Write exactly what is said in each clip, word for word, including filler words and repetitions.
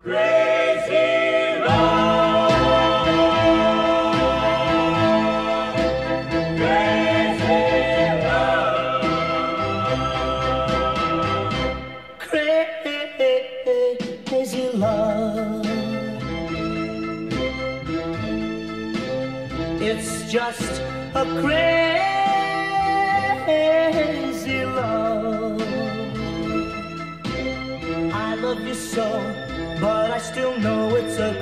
Crazy love, crazy love, crazy love. It's just a crazy love. I love you so, but I still know it's a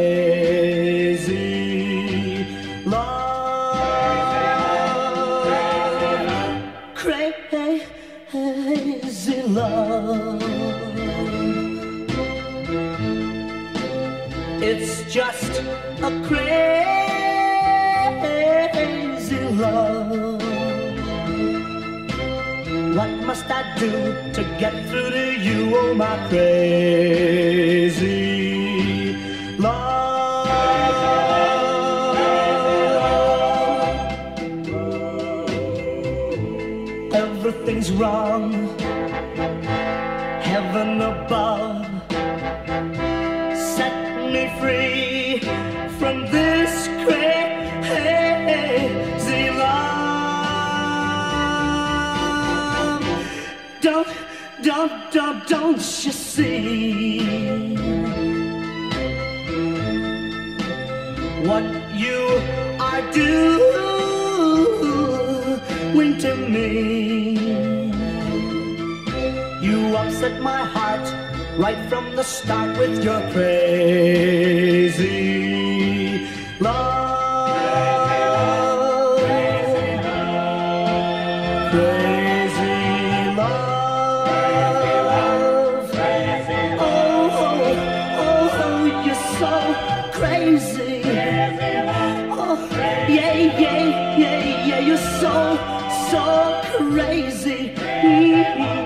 crazy love. Crazy love. It's just a crazy love. What must I do to get through to you, oh my crazy love? Everything's wrong, heaven above, set me free from this crazy love. Don't, don't, don't, don't you see what you are doing to me? You upset my heart right from the start with your crazy love. Crazy, oh yeah, yeah, yeah, yeah, you're so, so crazy. Mm-hmm.